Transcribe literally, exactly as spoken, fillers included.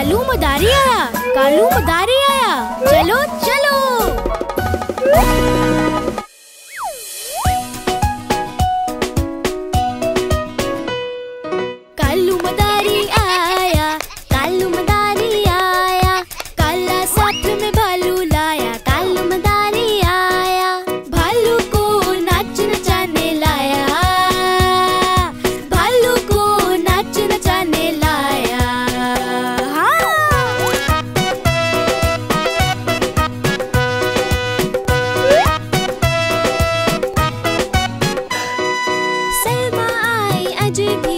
कालू मदारी आया, कालू मदारी आया, चलो चलो। कालू मदारी आया, कालू मदारी आया, काला साथ में भालू लाया, कालू मदारी आया, भालू को नाच नचाने लाया, भालू को नाच नचाने लाया। सलमा आई अजय